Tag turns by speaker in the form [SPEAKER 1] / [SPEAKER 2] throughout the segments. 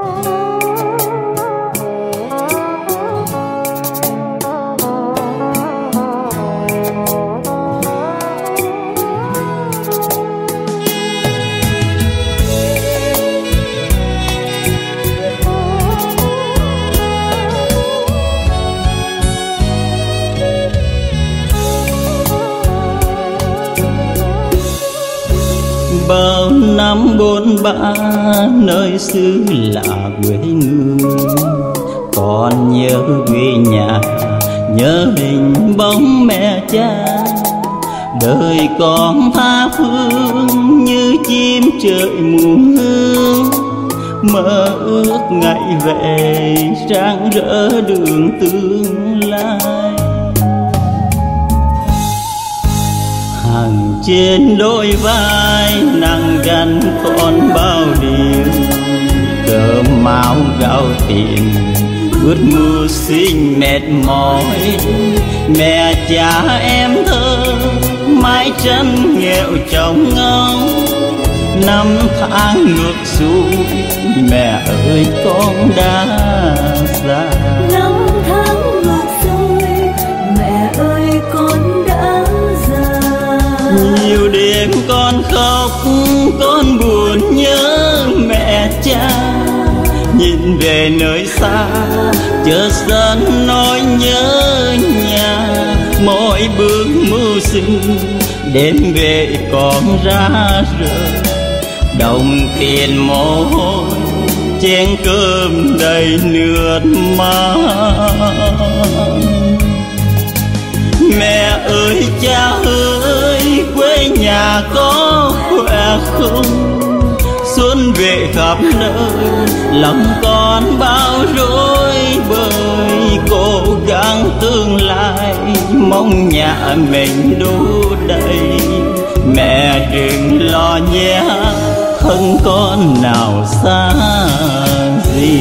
[SPEAKER 1] Bao năm bôn ba nơi xứ lạ quê người, còn nhớ quê nhà, nhớ hình bóng mẹ cha. Đời con tha phương như chim trời muôn hương, mơ ước ngày về rạng rỡ đường tương lai. Hàng trên đôi vai nặng gánh còn bao điều, cơm áo gạo tiền ướt mưa sinh mệt mỏi. Mẹ cha em thơ mái chân nghèo trong ngóng, năm tháng ngược xuôi mẹ ơi con đã già.
[SPEAKER 2] Năm tháng ngược xuôi mẹ ơi con đã già.
[SPEAKER 1] Nhiều đêm con khóc con buồn nhớ mẹ cha, nhìn về nơi xa chợt dần nỗi nhớ nhà. Mỗi bước mưu sinh đêm về còn ra rời, đồng tiền mồ hôi chén cơm đầy nước mắt. Mẹ ơi cha ơi quê nhà có khỏe không? Xuân về khắp nơi lòng con bao rối bời, cố gắng tương lai mong nhà mình đủ đầy. Mẹ đừng lo nhé thân con nào xa gì.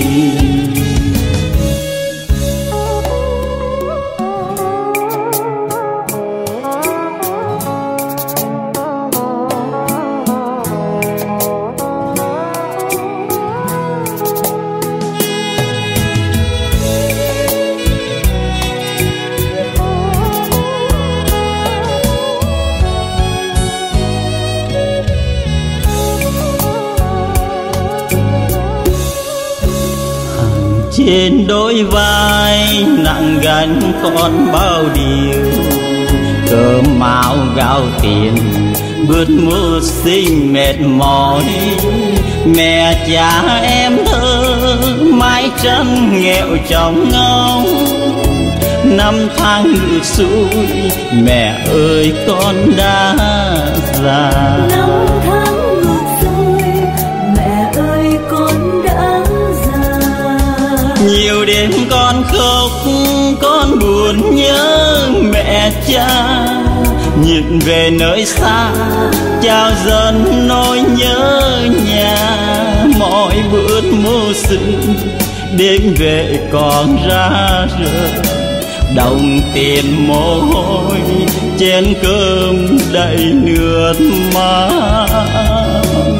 [SPEAKER 1] Trên đôi vai nặng gánh con bao điều, cơm áo gạo tiền bước mưu sinh mệt mỏi. Mẹ cha em thơ mái chân nghèo trong ngóng, năm tháng ngược xuôi mẹ ơi con đã già.
[SPEAKER 2] Năm tháng ngược xuôi mẹ ơi con đã già.
[SPEAKER 1] Nhiều đêm con khóc con buồn nhớ mẹ cha, nhìn về nơi xa trao dần nỗi nhớ nhà. Mỗi bữa mưu sinh đêm về còn ra rời, đồng tiền mồ hôi chén cơm đầy nước mắt.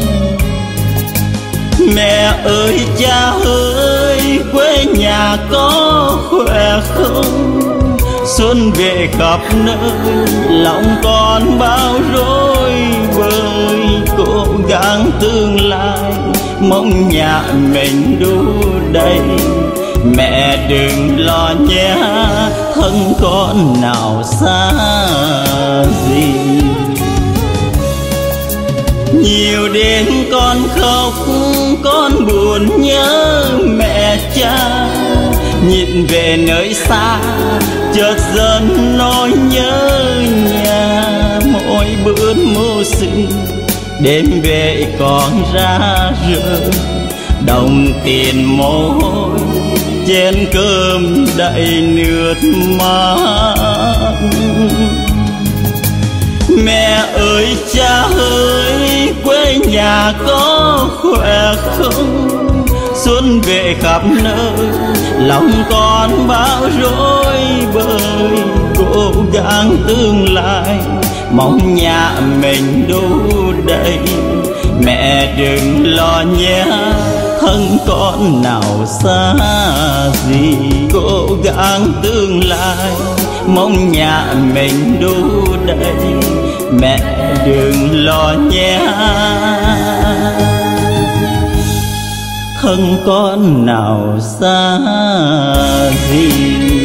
[SPEAKER 1] Mẹ ơi cha ơi quê nhà có khỏe không? Xuân về khắp nơi lòng con bao rối bời, cố gắng tương lai mong nhà mình đủ đầy. Mẹ đừng lo nhé thân con nào xa gì. Nhiều đêm con khóc con buồn nhớ mẹ cha, nhìn về nơi xa chợt dần nỗi nhớ nhà. Mỗi bữa mưu sinh đêm về còn ra rời, đồng tiền mồ hôi chén cơm đầy nước mắt. Mẹ ơi cha ơi quê nhà có khỏe không? Xuân về khắp nơi lòng con bao rối bời, cố gắng tương lai mong nhà mình đủ đầy. Mẹ đừng lo nhé, thân con nào xa gì. Cố gắng tương lai, mong nhà mình đủ đầy. Mẹ đừng lo nhé, thân con nào xa gì.